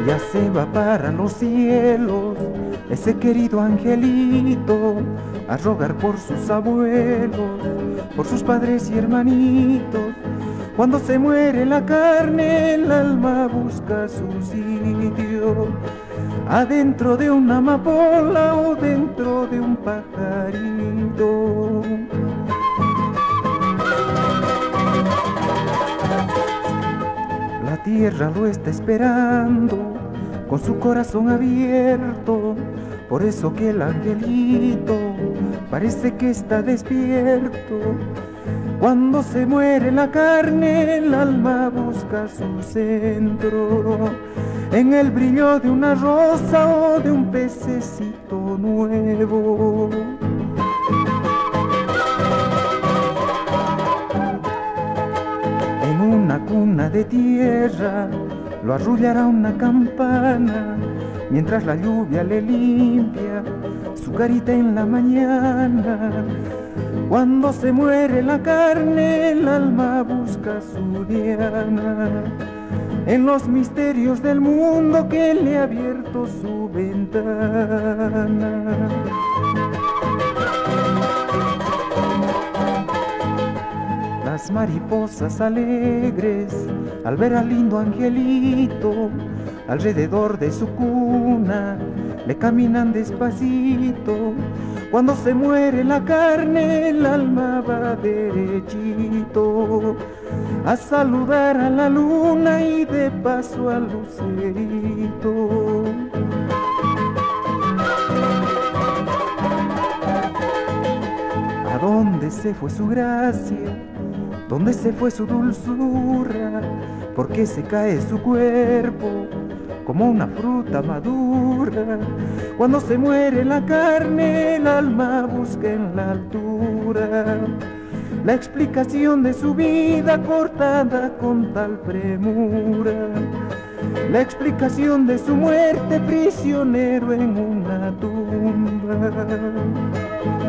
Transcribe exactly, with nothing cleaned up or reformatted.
Ya se va para los cielos ese querido angelito a rogar por sus abuelos, por sus padres y hermanitos. Cuando se muere la carne, el alma busca su sitio, adentro de una amapola o dentro de un pajarito. La tierra lo está esperando con su corazón abierto, por eso que el angelito parece que está despierto. Cuando se muere la carne, el alma busca su centro, en el brillo de una rosa o de un pececito nuevo. En una cuna de tierra lo arrullará una campana, mientras la lluvia le limpia su carita en la mañana. Cuando se muere la carne, el alma busca su diana, en los misterios del mundo que le ha abierto su ventana. Las mariposas alegres, al ver al lindo angelito, alrededor de su cuna, le caminan despacito. Cuando se muere la carne, el alma va derechito a saludar a la luna y de paso al lucerito. ¿A dónde se fue su gracia? ¿Dónde se fue su dulzura? ¿Por qué se cae su cuerpo como una fruta madura? Cuando se muere la carne, el alma busca en la altura la explicación de su vida cortada con tal premura, la explicación de su muerte prisionero en una tumba.